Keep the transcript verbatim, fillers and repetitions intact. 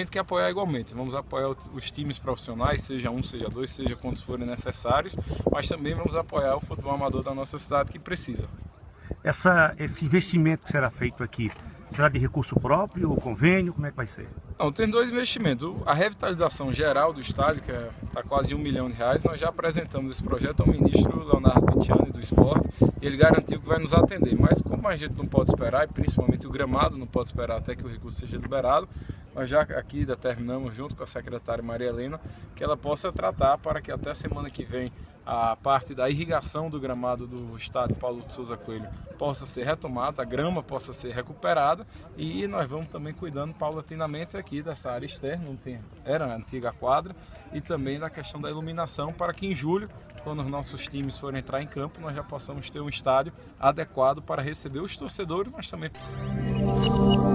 gente quer apoiar igualmente. Vamos apoiar os times profissionais, seja um, seja dois, seja quantos forem necessários, mas também vamos apoiar o futebol amador da nossa cidade que precisa. Essa, esse investimento que será feito aqui, será de recurso próprio ou convênio? Como é que vai ser? Não, tem dois investimentos. A revitalização geral do estádio, que está quase um milhão de reais, nós já apresentamos esse projeto ao ministro Leonardo Picciani do Esporte e ele garantiu que vai nos atender. Mas como a gente não pode esperar, e principalmente o gramado não pode esperar até que o recurso seja liberado, nós já aqui determinamos, junto com a secretária Maria Helena, que ela possa tratar para que até semana que vem a parte da irrigação do gramado do estádio Paulo de Souza Coelho possa ser retomada, a grama possa ser recuperada e nós vamos também cuidando paulatinamente aqui dessa área externa, onde tem, era a antiga quadra, e também da questão da iluminação para que em julho, quando os nossos times forem entrar em campo, nós já possamos ter um estádio adequado para receber os torcedores, mas também...